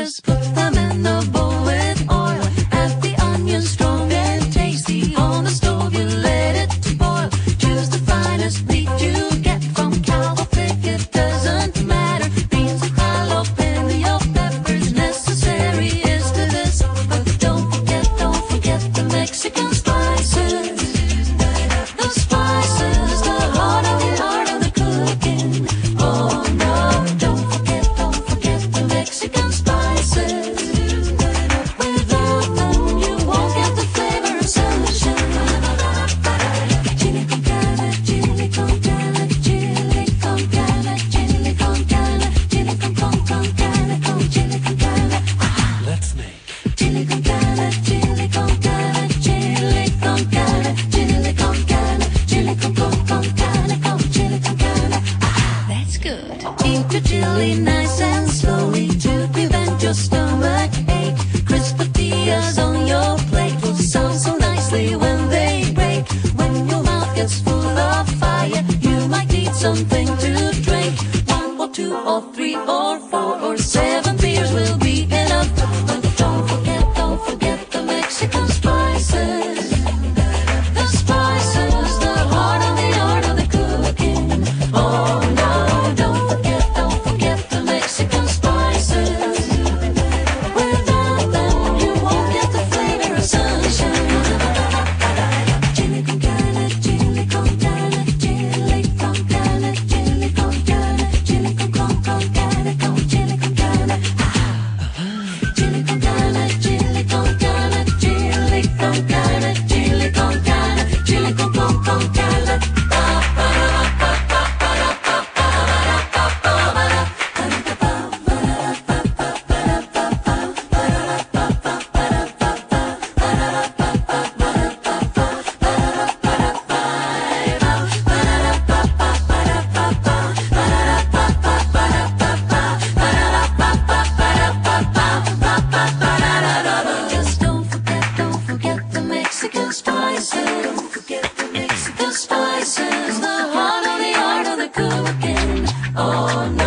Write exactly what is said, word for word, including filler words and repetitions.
tomatoes, put them in a bowl with oil. Add the onions strong and tasty. On the stove you let it boil. Choose the finest meat you get from cow or pig, it doesn't matter. Beans, jalapeno peppers, necessary is to this. But don't forget, don't forget the Mexican spices. The spices, the heart of the art of the cooking. Oh no, don't forget, don't forget the Mexican spices. Without them you won't get the flavor of sunshine. Chile con carne, chile con carne, chile con carne, chile con carne, chile con con con carne, con chile con carne. Let's make Chile con carne, chile con carne, chile con carne, chile con carne, chile con con con carne, con chile con carne. That's good. Eat your chili nice and slowly to prevent your stomach ache. Crisp tortillas on your plate will sound so nicely when they break. When your mouth gets full of fire, you might need something to drink. One or two or three or four or seven beers will be enough. But don't forget, don't forget the Mexican spices. The spices, the heart of the art of the cooking. Oh no, don't forget, don't forget the Mexican spices. Without them you won't get the flavor of sunshine. Chile con carne, chile con carne, chile con carne, chile con carne, chile con con con carne, con chile con carne. Chile con carne, chile con carne, chile con carne, chile con carne, chile con con con carne. Just don't forget, don't forget the Mexican spices. Don't forget the Mexican spices, the heart of the art of the cooking. Oh no.